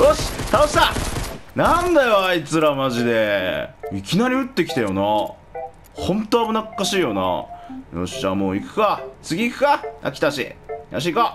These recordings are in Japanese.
よし倒した。なんだよあいつらマジで。いきなり撃ってきたよな。ほんと危なっかしいよな。よしじゃあもう行くか。次行くか。あ、来たし。よし行こ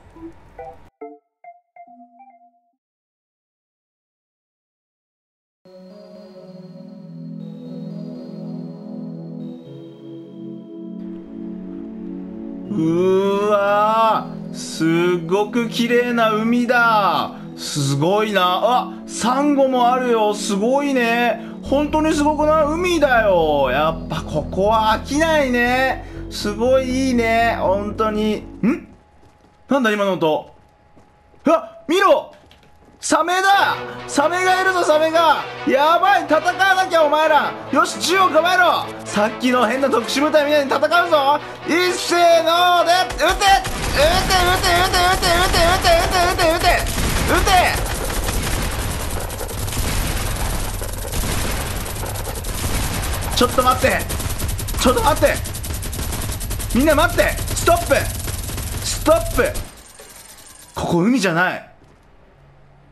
う。わー、すごく綺麗な海だ。すごいな。あ、サンゴもあるよ。すごいね。本当にすごくない？海だよ。やっぱここは飽きないね。すごいいいね。本当に。なんだ今の音。あ、見ろ、サメだ。サメがいるぞ、サメが。やばい、戦わなきゃお前ら。よし、銃を構えろ。さっきの変な特殊部隊みたいに戦うぞ。いっせーので撃て撃て撃て撃て撃て撃て撃て撃て撃て撃て撃て。ちょっと待って、ちょっと待って、みんな待って。ストップストップ。ここ海じゃない、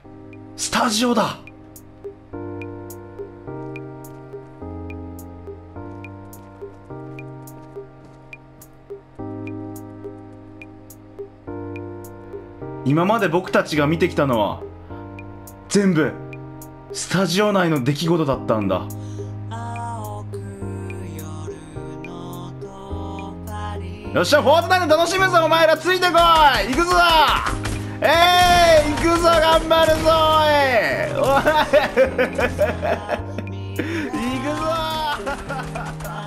スタジオだ。 今まで僕たちが見てきたのは全部スタジオ内の出来事だったんだ。よっしゃ、フォートナイト楽しむぞ、お前らついてこい。行くぞ、行くぞ、頑張るぞ、おい行くぞ